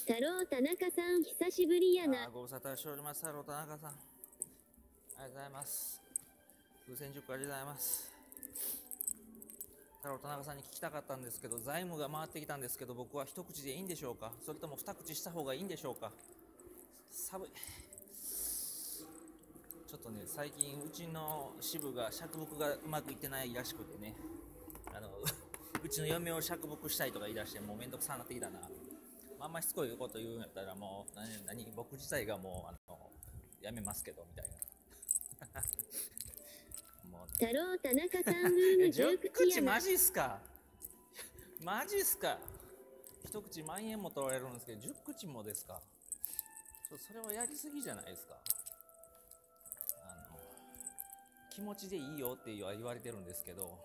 太郎田中さん久しぶりやな。 ご無沙汰しております。太郎田中さん。ありがとうございます。風船10個ありがとうございます。太郎田中さんに聞きたかったんですけど、財務が回ってきたんですけど、僕は一口でいいんでしょうか、それとも二口した方がいいんでしょうか。寒い。ちょっとね、最近うちの支部が釈木がうまくいってないらしくてね、うちの嫁を釈木したいとか言い出して、もうめんどくさなってきたな。あんましつこいこと言うんやったらもう僕自体がもうやめますけどみたいな。もう太郎田中さんブーム 10 10口やな。 口マジっすか。マジっすか。一口万円も取られるんですけど10口もですか。それはやりすぎじゃないですか。気持ちでいいよって言われてるんですけど、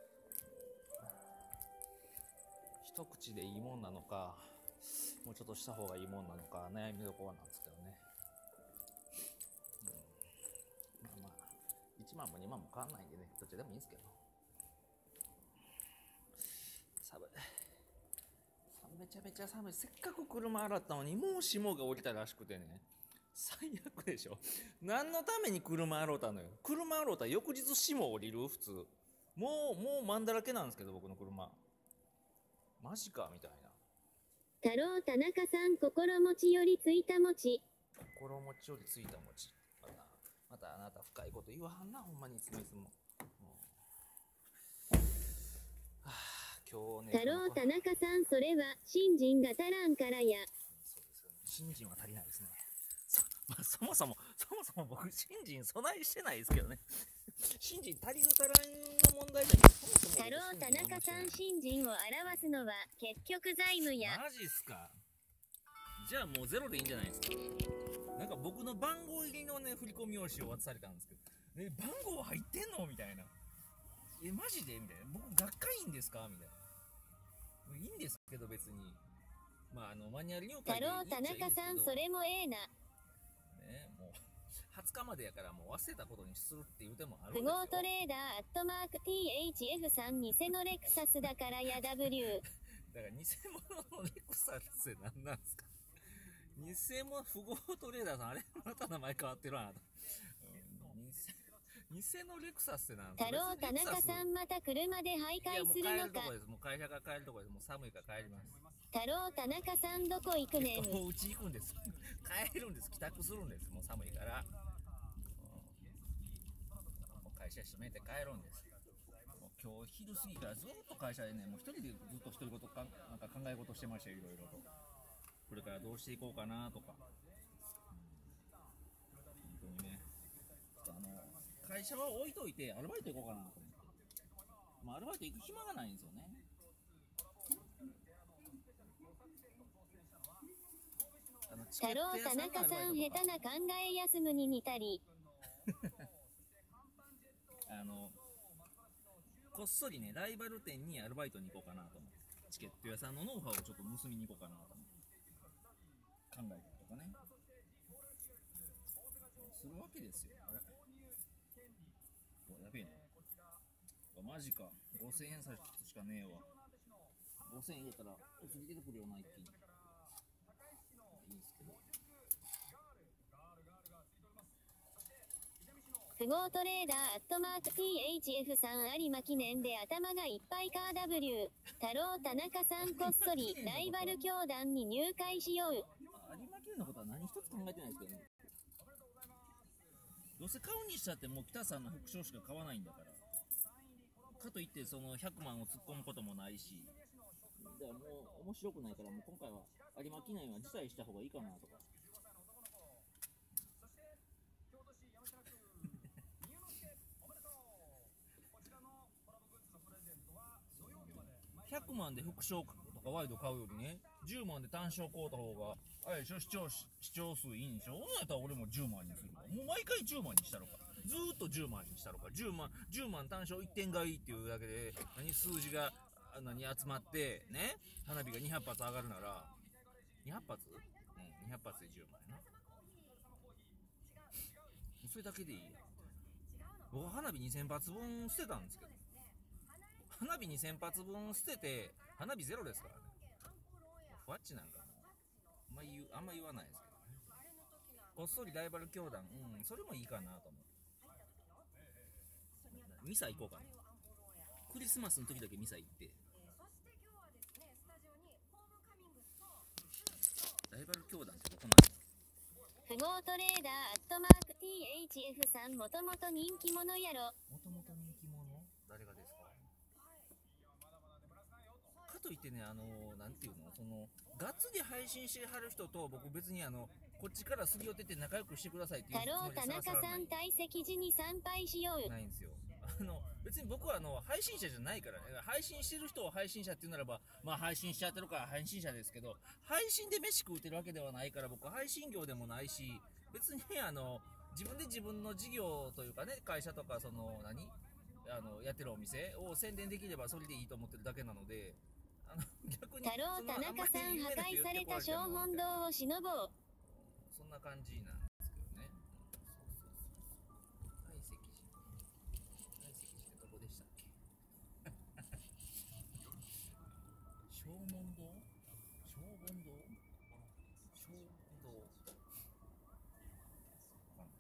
一口でいいもんなのかもうちょっとした方がいいもんなのか悩みどころなんですけどね。まあまあ1万も2万も変わんないんでね、どっちでもいいんですけど。寒い。めちゃめちゃ寒い。せっかく車洗ったのにもう霜が降りたらしくてね、最悪でしょ。何のために車洗うたのよ。車洗うたら翌日霜降りる普通。もうマンだらけなんですけど僕の車。マジかみたいな。 太郎田中さん心持ちよりついた餅。 心持ちよりついた餅。またあなた深いこと言わはんな、ほんまにいつもいつも。今日ね、 太郎田中さんそれは新人が足らんからや。 そうですよね。新人は足りないですね。そもそも僕新人備えしてないですけどね。新人足りる足らんの問題じゃない。そもそも太郎田中さん新人を表すのは結局財務や。 マジっすか。じゃあもうゼロでいいんじゃないですか。なんか僕の番号入りのね振り込み用紙を渡されたんですけど、番号入ってんのみたいな。マジでみたいな。僕学会員ですかみたいな。いいんですけど別に。まあマニュアルに書いて太郎田中さんそれもええな。 ね、もう20日までやからもう忘れたことにするっていう手もあるんですよ。 富豪トレーダーアットマーク THF さん偽のレクサスだからや W。 だから偽物のレクサスって何なんですか。偽物富豪トレーダーさん、あれまた名前変わってるあなた。偽のレクサスって何ですか。 太郎田中さんまた車で徘徊するのか。 もう会社が帰るとこです。もう寒いから帰ります。 太郎田中さんどこ行くねん。 お家行くんです。帰るんです。帰宅するんです。もう寒いから。もう会社閉めて帰るんです。もう今日昼過ぎからずっと会社でね、もう一人でずっと独り言なんか考え事してましたよ、いろいろと。これからどうしていこうかなとか。本当にね。会社は置いといてアルバイト行こうかなと思って。まあアルバイト行く暇がないんですよね。 太郎田中さん下手な考え休むに似たり。 こっそりねライバル店にアルバイトに行こうかなと思って、チケット屋さんのノウハウをちょっと盗みに行こうかなと思って考えたりとかねするわけですよ。あれやべえな、マジか。5000円差しかねえわ。5000円入れたらお釣り出てくるよな一気に。いいですけど。 富豪トレーダーアットマーク THF さん有馬記念で頭がいっぱいか W。太郎田中さんこっそりライバル教団に入会しよう。 有馬記念のことは何一つ考えてないですけどね。どうせ買うにしたってもう北さんの副賞しか買わないんだから。かといってその100万を突っ込むこともないし、だからもう面白くないから、もう今回は有馬記念は辞退した方がいいかなとか。100万で副賞とかワイド買うよりね、10万で単勝買うた方があれでしょ、視聴数いいんでしょ。そうやったら俺も10万にするわ。もう毎回10万にしたのか、ずーっと10万にしたのか。10万単勝1点買いっていうだけで数字が集まってね、花火が200発上がるなら200発、200発で10万やな。それだけでいいや。僕は花火2000発分捨てたんですけど、花火2000発分捨てて花火ゼロですからね。ふわっちなんかもうあんま言わないですけど、こっそりライバル教団、それもいいかなと思う。ミサ行こうかな。クリスマスの時だけミサ行って、ライバル教団ってどこなんや。 富豪トレーダー@THF さんもともと人気者やろ。 もともと人気者？誰がですか？かといってね、なんていうの、がっつり配信してはる人と、僕別にこっちからすり寄ってて仲良くしてくださいっていう太郎田中さん退席時に参拝しよう。 ないんですよ。別に僕は配信者じゃないからね。配信してる人を配信者っていうならば、まあ配信しちゃってるから配信者ですけど、配信で飯食うてるわけではないから、僕は配信業でもないし、別に自分で自分の事業というかね、会社とかやってるお店を宣伝できればそれでいいと思ってるだけなので、逆に太郎田中さん破壊された小本堂を忍ぼう。 そんな感じなんですけどね。大石寺ってどこでしたっけ？小門堂？小門堂？小門堂。わかんないです。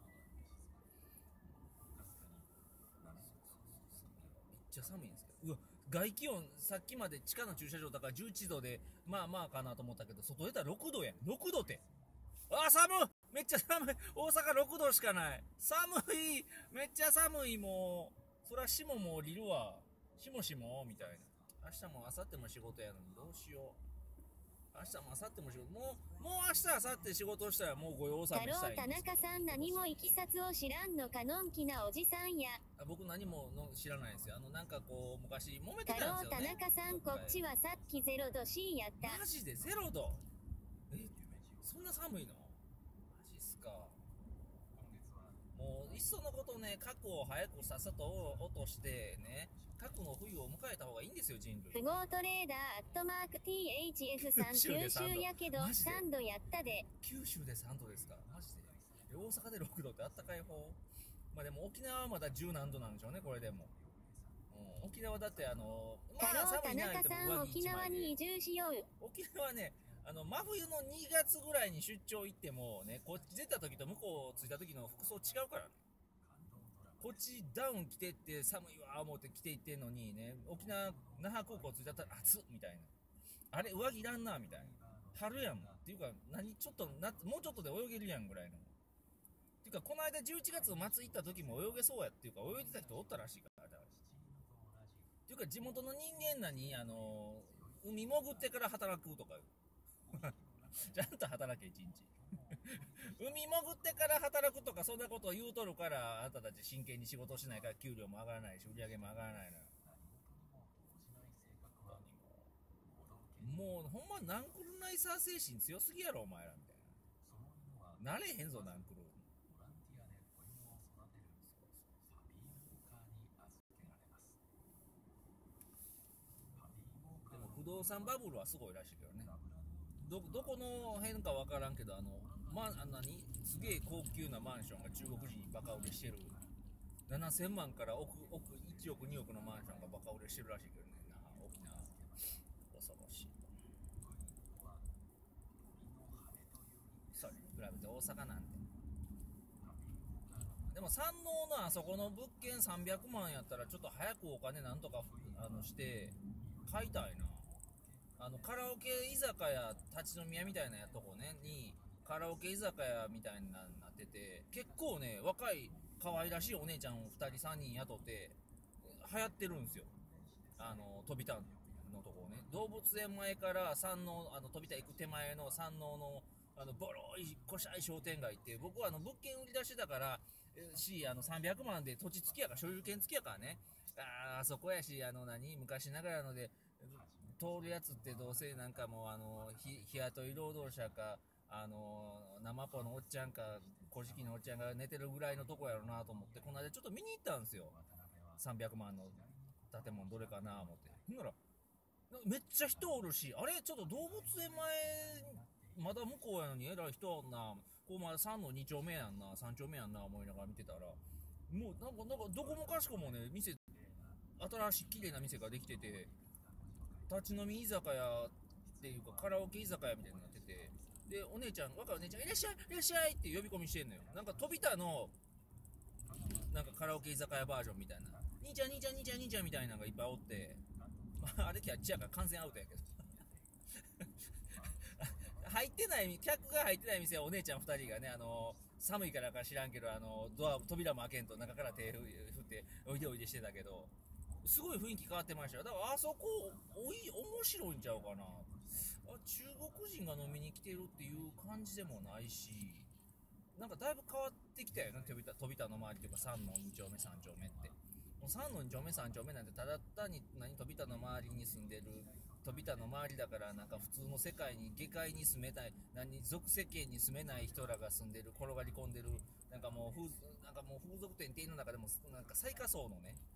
めっちゃ寒いんですけど。うわ、外気温さっきまで地下の駐車場だから11度でまあまあかなと思ったけど、外出たら6度やん。6度って。あー寒い、めっちゃ寒い。大阪6度しかない。寒い、めっちゃ寒い。もうそら霜も降りるわ。霜みたいな。明日も明後日も仕事やのにどうしよう。明日も明後日も仕事、もう明日明後日仕事したらもうご用納めしたいんですけど。 太郎田中さん何もいきさつを知らんのかのんきなおじさんや。 僕何も知らないですよ。なんかこう昔揉めて太たんですよね。 郎田中さんこっちはさっき0度 C やった。 マジで0度？そんな寒いの？マジっすか。もういっそのことね、核を早くさっさと落としてね、核の冬を迎えた方がいいんですよ、人類。 富豪トレーダー@THF さん九州やけど3度やったで。 九州で3度ですか？マジで。大阪で6度ってあったかい方？まあでも沖縄はまだ10何度なんでしょうね、これでも。沖縄だって太郎田中さん沖縄に移住しよう。 沖縄ね、真冬の2月ぐらいに出張行ってもね、こっち出た時と向こう着いた時の服装違うからね。こっちダウン着てって寒いわー思って着ていってんのにね、沖縄那覇空港着いたら暑っみたいな。あれ上着いらんなみたいな。春やんっていうか、ちょっともうちょっとで泳げるやんぐらいの。っていうかこの間11月末行った時も泳げそうやっていうか、泳いでた人おったらしいから。っていうか地元の人間海潜ってから働くとかちゃんと働け一日海潜ってから働くとかそんなことを言うとるから、あなたたち真剣に仕事しないから給料も上がらないし売り上げも上がらないのよ。もうほんまナンクルナイサー精神強すぎやろお前らみたいな。なれへんぞナンクル。でも不動産バブルはすごいらしいけどね。どこの辺か分からんけど、すげえ高級なマンションが中国人にバカ売れしてる。7000万から1億2億のマンションがバカ売れしてるらしいけどね。沖縄恐ろしい。それに比べて大阪なんて。でも山王のあそこの物件300万やったらちょっと早くお金なんとかして買いたいな。カラオケ居酒屋立ち飲み屋みたいなとこねにカラオケ居酒屋みたいになってて、結構ね若い可愛らしいお姉ちゃんを2人3人雇って流行ってるんですよ。飛びたのとこね、動物園前から山王飛びた行く手前の山王のボロいこしゃい商店街って、僕は物件売り出しだから300万で土地付きやから所有権付きやからね、あそこやし昔ながらので通るやつってどうせなんかもう日雇い労働者か生ポのおっちゃんか小じきのおっちゃんが寝てるぐらいのとこやろなと思って、この間ちょっと見に行ったんですよ。300万の建物どれかな思って。ほんならめっちゃ人おるし、あれちょっと動物園前まだ向こうやのにえらい人おんな、こうまだ3の2丁目やんな3丁目やんな思いながら見てたら、もうなんかどこもかしこもね新しい綺麗な店ができてて、立ち飲み居酒屋っっていうかカラオケ居酒屋みたいになってて、でお姉ちゃん、若いお姉ちゃんいらっしゃいいらっしゃいって呼び込みしてんのよ。なんか飛びたのなんかカラオケ居酒屋バージョンみたいな、兄ちゃん兄ちゃん兄ちゃん兄ちゃんみたいなのがいっぱいおって、まあ、あれキャッチやから完全アウトやけど入ってない客が入ってない店はお姉ちゃん2人がね、寒いからか知らんけど扉も開けんと中から手振っておいでおいでしてたけど、すごい雰囲気変わってましたよ。だからあそこ面白いんちゃうかな。中国人が飲みに来てるっていう感じでもないし、なんかだいぶ変わってきたよね。飛びたの周りっていうか3の2丁目3丁目って、もう3の2丁目3丁目なんてただ単に飛びたの周りに住んでる、飛びたの周りだからなんか普通の世界に下界に住めない、俗世間に住めない人らが住んでる、転がり込んでる、なんかもう風俗店店の中でもなんか最下層のね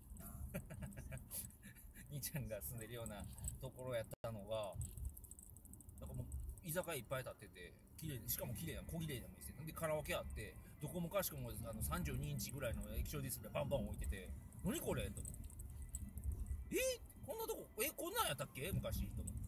兄ちゃんが住んでるようなところやったのが、なんかもう居酒屋いっぱい立ってて、しかも綺麗な小綺麗な店で、カラオケあって、どこもかしくも32インチぐらいの液晶ディスプレイバンバン置いてて、何これと思って、こんなとここんなんやったっけ昔と思って。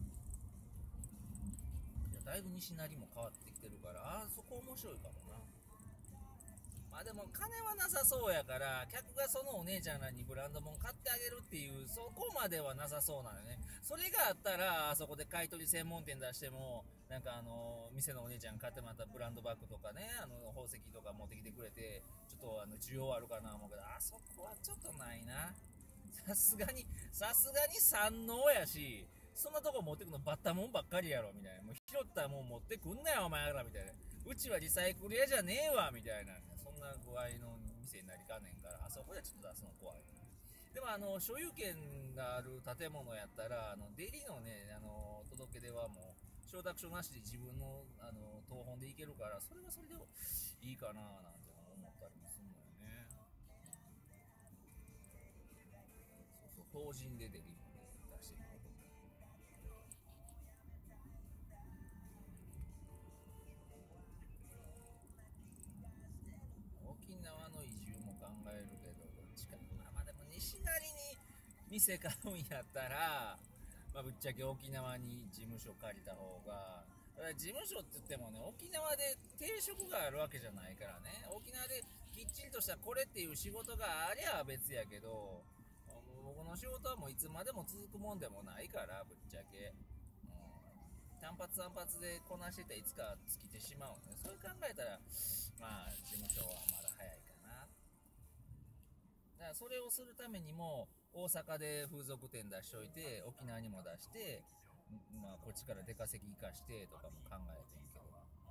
いやだいぶ西成も変わってきてるから、そこ面白いかもな。まあでも金はなさそうやから、客がそのお姉ちゃんらにブランド物買ってあげるっていう、そこまではなさそうなのよね。それがあったら、あそこで買い取り専門店出しても、なんか店のお姉ちゃん買ってもらったブランドバッグとかね、宝石とか持ってきてくれて、ちょっと需要あるかな思うけど、あそこはちょっとないな。さすがに山王やし、そんなとこ持ってくのバッタもんばっかりやろみたいな、もう拾ったもん持ってくんなよお前らみたいな、うちはリサイクル屋じゃねえわみたいな、そんな具合の店になりかねんから、あそこでちょっと出すの怖い。でも所有権がある建物やったら、出入りのね、届け出はもう承諾書なしで自分の当本でいけるから、それはそれでいいかななんて思ったりもするのよね。そうそう、法人でデリバリー出してる。沖縄の移住も考えるけど、どっちか、まあでも西成に店買うんやったら、まあぶっちゃけ沖縄に事務所借りた方が、事務所って言ってもね、沖縄で定職があるわけじゃないからね。沖縄できっちりとしたこれっていう仕事がありゃ別やけど、僕の仕事はもういつまでも続くもんでもないから、ぶっちゃけ。単発でこなしてたらいつか尽きてしまうね。そう考えたら、まあ事務所はまだ早いかな。だからそれをするためにも大阪で風俗店出しといて、沖縄にも出して、まあこっちから出稼ぎ生かしてとかも考えてんけど、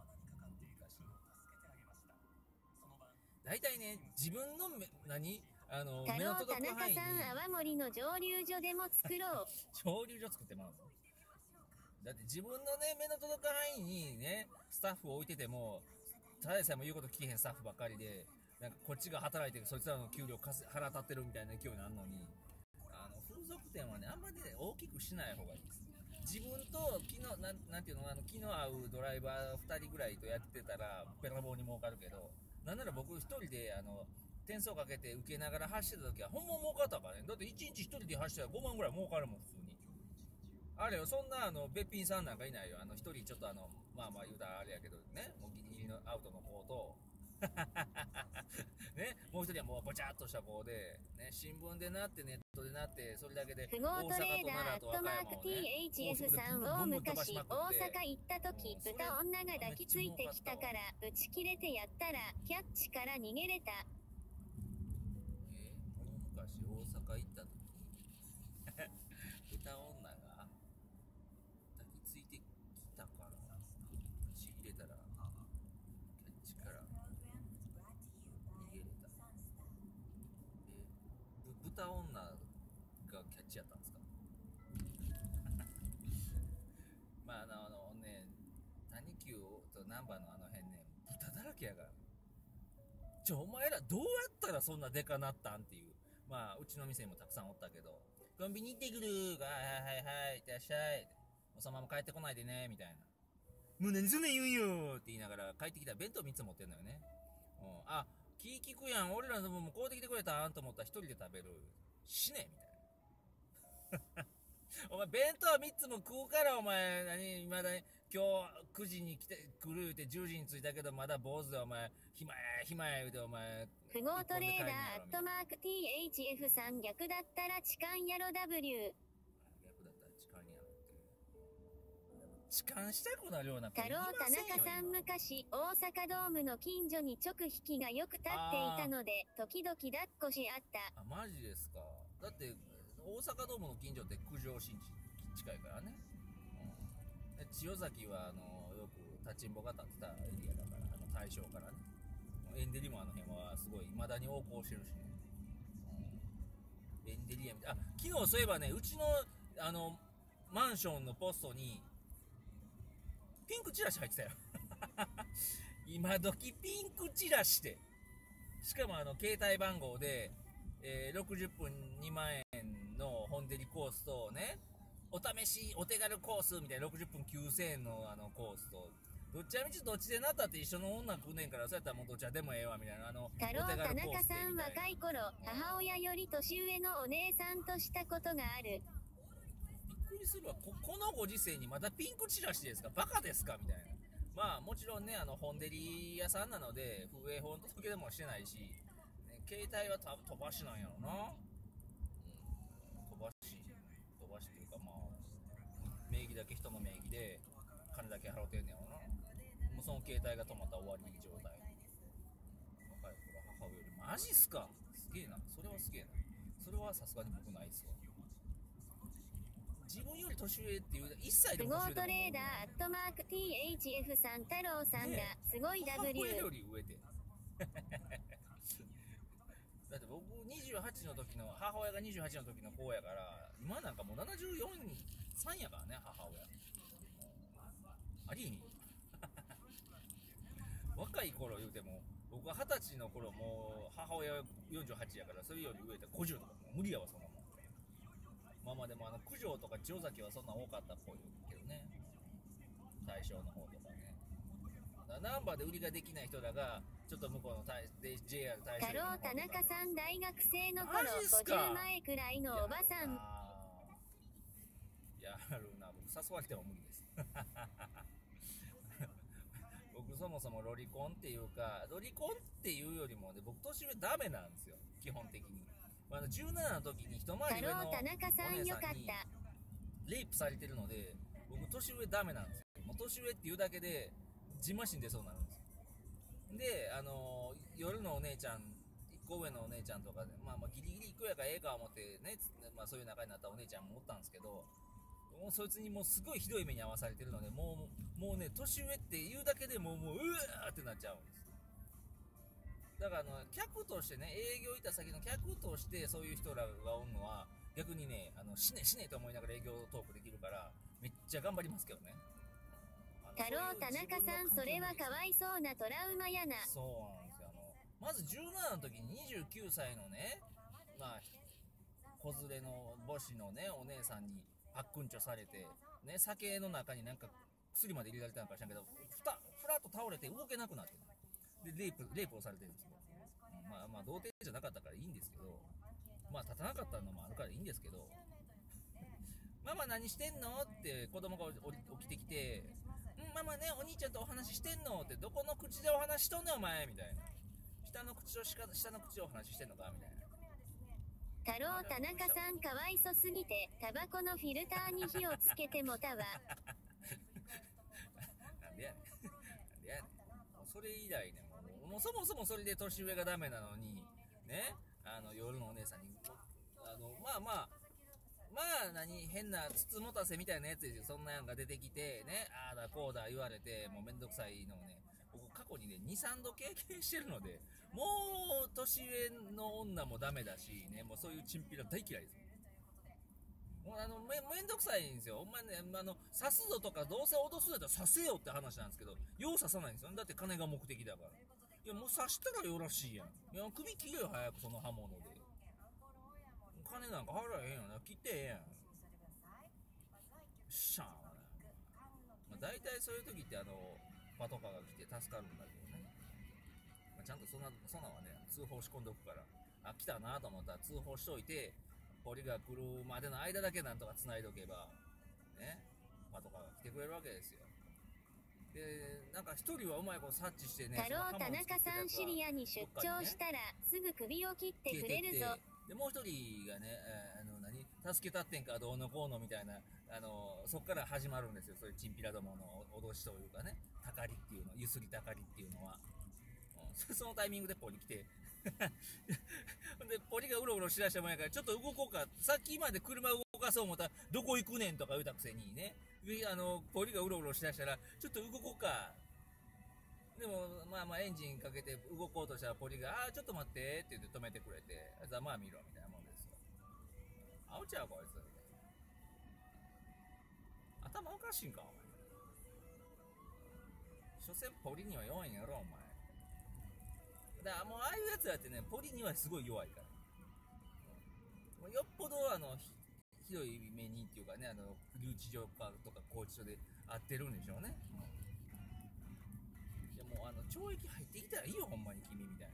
大体ね、自分の目の太郎田届く範囲に中さん、泡盛の蒸留所でも作ろう。 蒸留所作ってもらう。だって自分のね、目の届く範囲にね、スタッフを置いてても、ただでさえも言うこと聞けへんスタッフばっかりで、なんかこっちが働いてそいつらの給料払立ってるみたいな勢いになるのに、風俗店はね、あんまりね、大きくしない方がいいです。自分となんていうの、気の合うドライバー2人ぐらいとやってたら、べらぼうに儲かるけど、なんなら僕一人で、点数をかけて受けながら走ってた時は、ほんま儲かったからね。だって1日1人で走ったら5万ぐらい儲かるもん、普通に。あれよ、そんなべっぴんさんなんかいないよ。一人ちょっとまあまあ言うたらあれやけどね、もうギリギリのアウトの子と、ね、もう一人はもうぼちゃっとした子で、ね、新聞でなってネットでなって、それだけで富豪トレーダー@THF さんを昔大阪行った時、豚女が抱きついてきたから打ち切れてやったらキャッチから逃げれた。 昔大阪行った時豚女が抱きついてきたから打ち切れたらキャッチから逃げれた。豚女がキャッチやったんですかまあね、谷急と難波の辺ね、豚だらけやから。お前らどうやったらそんなデカなったんっていう。まあうちの店にもたくさんおったけど、コンビニ行ってくるが、はいはいはい、いってらっしゃい、おそのまま帰ってこないでねみたいな。もう何そんなん言うんよって言いながら帰ってきたら弁当3つ持ってんのよね。あ、気利くやん、俺らの分も買うてきてくれたんと思ったら一人で食べる。死ねみたいなお前弁当3つも食うからお前まだ今日9時に来る言うて10時に着いたけどまだ坊主でお前暇や言うてお前富豪トレーダーアットマーク THF さん逆だったら痴漢やろ W 逆だったら痴漢やろって痴漢したくなるような子太郎田中さん昔大阪ドームの近所に直引きがよく立っていたので時々抱っこしあったマジですか。だって大阪ドームの近所って九条新地近いからね、で千代崎はよく立ちんぼが立ってたエリアだから大正からねエンデリも辺はすごい未だに横行してるしね、エンデリアみたい昨日そういえばねうちのマンションのポストにピンクチラシ入ってたよ今時ピンクチラシでしかも携帯番号で、60分2万円の本デリコースとねお試しお手軽コースみたいな60分9000円のコースとどっちみちどっちでなったって一緒の女来んねんからそうやったらもうどっちでもええわみたいな太郎田中さん若い頃母親より年上のお姉さんとしたことがある。 びっくりするわ このご時世にまたピンクチラシですかバカですかみたいな。まあもちろんね本デリ屋さんなので不営法の届けでもしてないし、ね、携帯は飛ばしなんやろな、飛ばしっていうかまあ名義だけ人の名義で金だけ払ってんねやろな。もうその携帯が止まったら終わり状態。若い頃母親よりマジっすかすげえな。それはすげえな。それはさすがに僕ないっすわ。自分より年上っていう1歳でも年上でも富豪トレーダーアットマーク THF さん太郎さんがすごい W、 母親より上でだって僕28の時の母親が28の時の子やから今なんかもう74に3やからね母親ありえへん若い頃言うても僕は20歳の頃もう母親は48やからそれより上で50とかもう無理やわそんなもん。まあまあでも九条とか千代崎はそんな多かったっぽいけどね大正の方とかね。ナンバーで売りができない人らがちょっと向こうのJR 大正太郎田中さん大学生の頃50前くらいのおばさんやるな。僕誘われても無理です僕そもそもロリコンっていうかロリコンっていうよりもね僕年上ダメなんですよ基本的に。17の時に一回り上のお姉さんにレイプされてるので僕年上ダメなんですよ。もう年上っていうだけでジンマシン出そうになるんですよ。で夜のお姉ちゃん1個上のお姉ちゃんとかでまあギリギリ行くやからええか思ってね、まあ、そういう仲になったお姉ちゃんもおったんですけどもうそいつにもうすごいひどい目に遭わされてるのでもうね年上って言うだけでもううわーってなっちゃうんです。だから客としてね営業行った先の客としてそういう人らがおるのは逆にね死ねと思いながら営業トークできるからめっちゃ頑張りますけどね。 太郎田中さんそれはかわいそうなトラウマやな。 そうなんですよ。まず17の時に29歳のねまあ子連れの母子のねお姉さんにパックンチョされてね酒の中になんか薬まで入れられたのか知らんけどふらっと倒れて動けなくなってでレイプをされてるんですよ。まあ童貞じゃなかったからいいんですけどまあ立たなかったのもあるからいいんですけどママ何してんのって子供が起きてきてママねお兄ちゃんとお話ししてんのってどこの口でお話ししとんねんお前みたいな下の口をお話ししてんのかみたいな。 太郎田中さんかわいそすぎてタバコのフィルターに火をつけてもたわなんでやねんもうそれ以来ねもうそもそもそれで年上がダメなのにね夜のお姉さんにまあ変なつつもたせみたいなやつですよ。そんなやんが出てきてねああだこうだ言われてもうめんどくさいのをね僕過去にね 2,3 度経験してるのでもう年上の女もダメだしねもうそういうチンピラ大嫌いです。もうめんどくさいんですよ。お前ね刺すぞとかどうせ脅すんだったら刺せよって話なんですけどよう刺さないんですよ。だって金が目的だから。いやもう刺したらよろしいやん。いや首切れよ早くその刃物で。金なんか払えへんよな切ってええやん。しゃあまあ大体そういう時ってパトカーが来て助かるんだけどね、まあ、ちゃんとそんなはね通報仕込んでおくから来たなと思ったら通報しといてポリが来るまでの間だけなんとか繋いどけば、ね、パトカーが来てくれるわけですよ。で、なんか一人はうまいこと察知してね、 太郎田中さんシリアに出張したらすぐ首を切ってくれるぞ。 で、もう一人がね、助けたってんかどうのこうのみたいな、そっから始まるんですよ。そういうチンピラどもの脅しというかね、たかりっていうの、ゆすりたかりっていうのは。そのタイミングでポリ来て、で、ポリがうろうろしだしたもんやから、ちょっと動こうか。さっきまで車動かそう思ったら、どこ行くねんとか言うたくせにね、ポリがうろうろしだしたら、ちょっと動こうか。でも、まあエンジンかけて動こうとしたら、ポリが、ちょっと待ってって言って止めてくれて、ざまあ見ろ、みたいなもんですよ。あおちゃうこいつ。頭おかしいんか、お前。所詮ポリには弱いんやろ、お前。だからもうああいうやつらってね、ポリにはすごい弱いから。よっぽどひどい目にっていうかね、留置場かとか拘置所で会ってるんでしょうね。いやもう懲役入ってきたらいいよ、ほんまに君みたいな。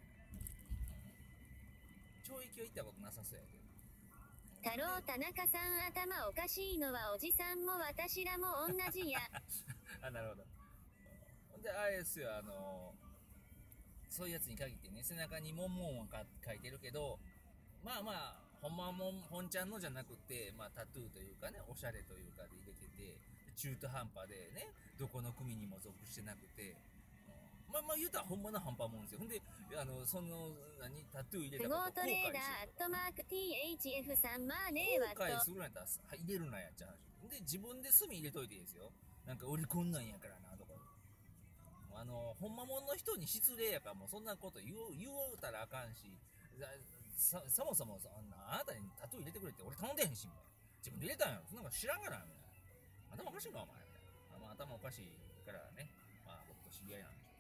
懲役は行ったことなさそうやけど。 太郎田中さん頭おかしいのはおじさんも私らも同じや。 なるほど。ほんで、あれですよ、そういうやつに限ってね、背中にモンモンは書いてるけど、まあ、ほんまもん、本ちゃんのじゃなくて、まあ、タトゥーというかね、おしゃれというかで入れてて、中途半端でね、どこの組にも属してなくて、まあ言うたらほんまの半端もんですよ。ほんで、タトゥー入れたこと後悔する。 トレーダー @THF さんまあねえわと。 後悔するんやったら入れるなやっちゃう話。で、自分で墨入れといていいですよ。なんか俺こんなんやからなとか。ほんまもんの人に失礼やから、もうそんなこと言うたらあかんし、そもそもあなたにタトゥー入れてくれって俺頼んでへんし、みたいな。自分で入れたんやろ。そんなの知らんからみたいな。頭おかしいんかお前みたいな。頭おかしいからね、僕と知り合いなんでしょ。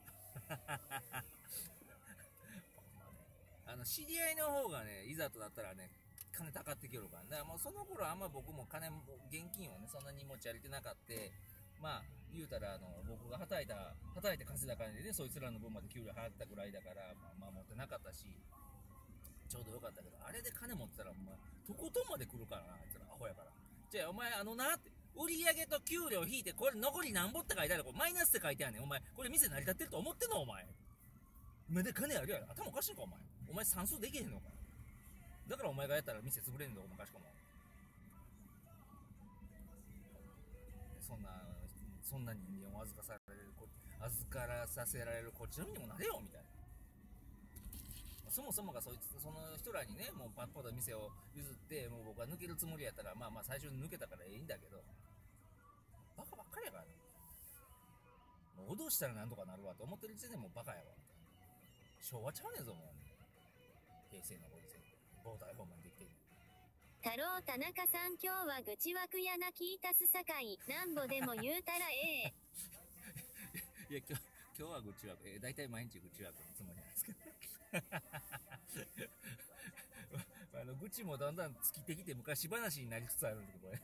知り合いの方がね、いざとだったらね、金たかってきよるから。だからもうその頃あんま僕も現金をね、そんなに持ち歩いてなかった。言うたら僕が働いて稼いだ金でね、そいつらの分まで給料払ったぐらいだから、持ってなかったし、ちょうどよかったけど、あれで金持ってたら、とことんまで来るからな、あいつら、アホやから。じゃあ、お前、って、売り上げと給料引いて、これ残りなんぼって書いてある。これマイナスって書いてあるねん。お前、これ店成り立ってると思ってんのお前。まだ金あるやろ。頭おかしいんか、お前。お前算数できへんのか。だからお前がやったら店潰れんのおかしかも。そんな人間を預からさせられるこっちの身にもなれよみたいな。そもそもがその人らにね、もうパッパと店を譲って、もう僕は抜けるつもりやったら、最初に抜けたからいいんだけど、バカばっかりやからね。もう脅したらなんとかなるわと思ってる時点でもうバカやわ。昭和ちゃうねんぞ、もう。平成のご時世。防体方面できてる。 太郎田中さん今日は愚痴枠やな聞いたすさかい、なんぼでも言うたらええ。いや、今日は愚痴枠。だいたい毎日愚痴枠のつもりなんですけど。愚痴もだんだん尽きてきて昔話になりつつあるんだけど、これ。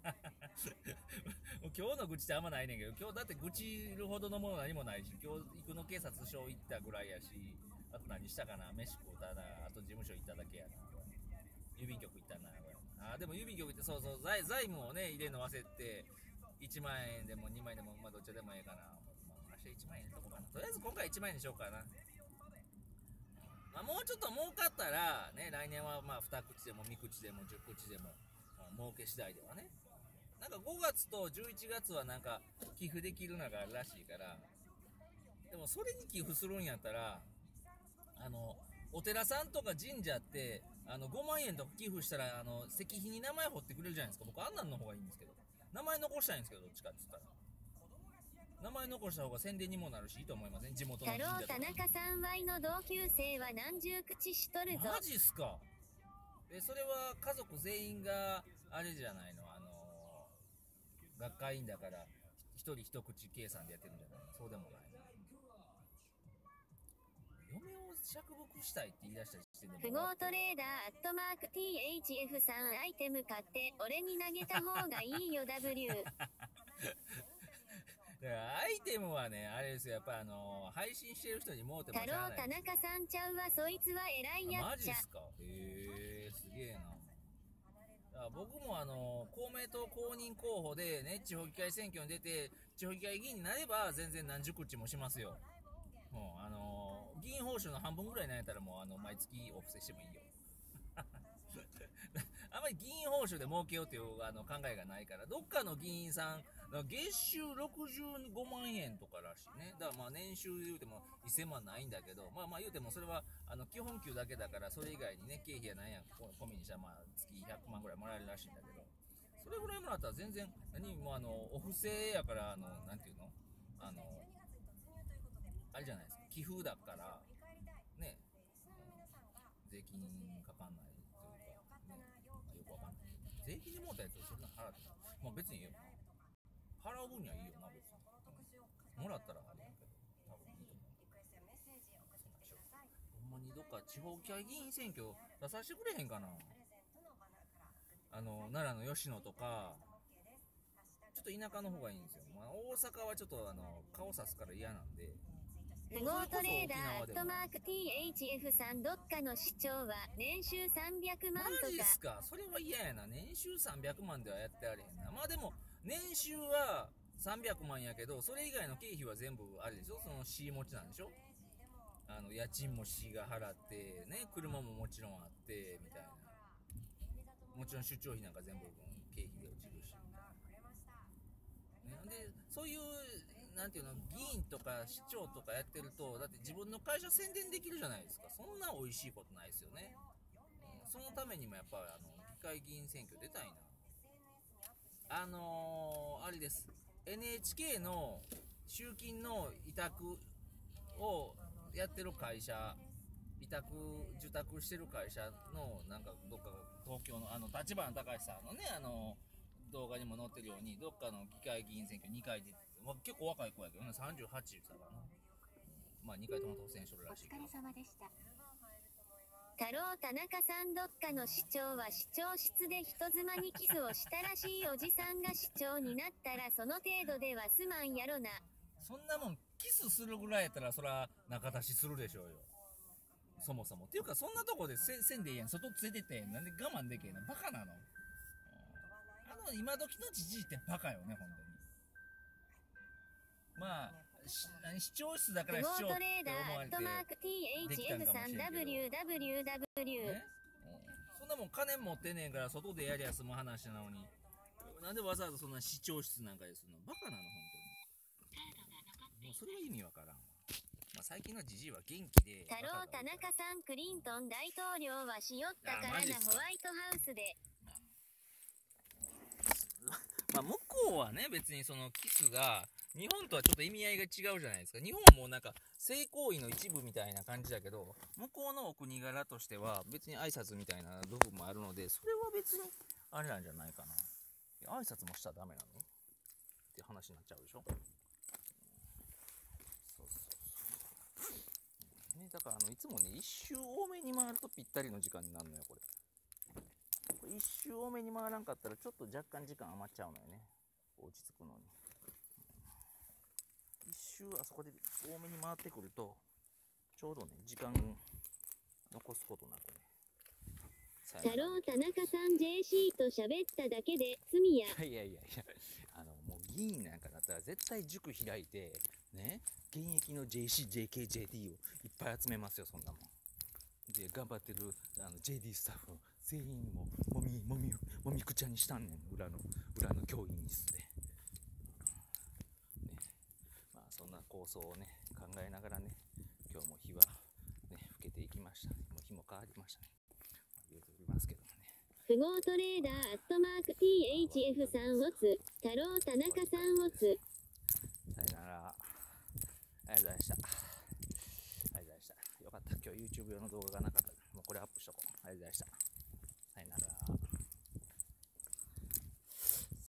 今日の愚痴ってあんまないねんけど、今日だって愚痴るほどのもの何もないし、今日生野警察署行ったぐらいやし、あと何したかな、飯食うたな、あと事務所行っただけやな、郵便局行ったな、でも郵便局行ってそう財務をね入れるの忘れて、1万円でも2万円でもどっちでもええかな。明日1万円とこかな。とりあえず今回1万円にしようかな。もうちょっと儲かったらね、来年は2口でも3口でも10口でも、儲け次第ではね。なんか5月と11月はなんか寄付できるのがあるらしいから、でもそれに寄付するんやったら、お寺さんとか神社って5万円とか寄付したら石碑に名前彫ってくれるじゃないですか。僕あんなんの方がいいんですけど、名前残したいんですけど、どっちかって言ったら名前残した方が宣伝にもなるしいいと思いません？地元の神社とか。 太郎田中さん Y の同級生は何十口しとるぞ。 マジっすか。それは家族全員があれじゃないの、学会員だから一人一口計算でやってるんじゃない？そうでもない。嫁を釈伏したいって言い出した時点で富豪トレーダー @THF さんアイテム買って俺に投げた方がいいよ W。 だからアイテムはね、あれですよ、やっぱ配信してる人にもうてもしゃあない。 太郎田中さんちゃうわ、そいつは偉いやっちゃ。 マジっすか。へえ、すげえな。 僕も公明党公認候補でね、地方議会選挙に出て、地方議会議員になれば全然何十口もしますよ。議員報酬の半分ぐらいになれたらもう毎月お布施してもいいよ。あまり議員報酬で儲けようという考えがないから、どっかの議員さん、月収65万円とからしいね。だからまあ年収言うても1000万ないんだけど、まあ言うてもそれは基本給だけだから、それ以外にね、経費やなんや込みにしたらまあ月100万ぐらいもらえるらしいんだけど、それぐらいもらったら全然、もうお布施やから、なんていうのあれじゃないですか、寄付だから、ね、税金かかんないというか、ね、よくわかんない。税金でもうたやつをそんな払っても、まあ別にいいよな。払う分にはいいよな、別に。もらったらあれやけど、多分いいと思う。ほんまにどっか地方議会議員選挙出させてくれへんかな。奈良の吉野とか、ちょっと田舎の方がいいんですよ。まあ、大阪はちょっと顔さすから嫌なんで。 富豪トレーダー@THF さん、どっかの市長は年収300万とか。 マジですか。それは嫌やな。年収300万ではやってられへんな。まあでも年収は300万やけど、それ以外の経費は全部あれでしょ、その市持ちなんでしょ。家賃も市が払ってね、車ももちろんあってみたいな。もちろん出張費なんか全部経費で落ちるし、ね、でそういうなんていうの、議員とか市長とかやってると、だって自分の会社宣伝できるじゃないですか。そんな美味しいことないですよね。そのためにもやっぱ議会議員選挙出たいな。あれです。NHK の集金の委託をやってる会社、受託してる会社のなんかどっか東京の立花隆さんのね動画にも載ってるように、どっかの議会議員選挙2回出て、まあ、結構若い子やけどね、38言ってたかな。まあ2回とも当選しとるらしいけど。お疲れ様でした。 太郎田中さん、どっかの市長は市長室で人妻にキスをしたらしい。おじさんが市長になったらその程度ではすまんやろな。 そんなもんキスするぐらいやったらそら仲出しするでしょうよ、そもそも。っていうかそんなとこでせんでいいやん。外連れてってなんで我慢できへんの。バカなの。今時のじじいってバカよね、本当に。まあ視聴室だから視聴って思われてできたんかもしれんけど、ね、そんなもん金持ってんねんから外でやりゃ済む話なのに、なんでわざわざそんな視聴室なんかでするの。バカなの、本当に。もうそれは意味わからんわ。まあ、最近のじじいは元気で。 太郎田中さん、クリントン大統領はしよったからな、ホワイトハウスで。 まあ向こうはね、別にそのキスが日本とはちょっと意味合いが違うじゃないですか。日本もなんか性行為の一部みたいな感じだけど、向こうのお国柄としては別に挨拶みたいな部分もあるので、それは別にあれなんじゃないかな。挨拶もしたらダメなのって話になっちゃうでしょ。ね、だからいつもね、一周多めに回るとぴったりの時間になるのよ、これ。一周多めに回らんかったらちょっと若干時間余っちゃうのよね、落ち着くのに。一周あそこで多めに回ってくるとちょうどね、時間残すことなくね。 太郎田中さん JC と喋っただけで罪や。 いやもう議員なんかだったら絶対塾開いてね、現役の JC、JK、JD をいっぱい集めますよ、そんなもんで。頑張ってるJD スタッフ全員ももみくちゃにしたんねん、裏の教員室で、ね。まあそんな構想をね考えながらね、今日も日はね更けていきました。もう日も変わりましたね。言うておりますけどもね。 富豪トレーダー@THF さんをつ、太郎田中さんをつ。 さよなら。ありがとうございました。よかった。今日 YouTube 用の動画がなかった。もうこれアップしとこう。ありがとうございました。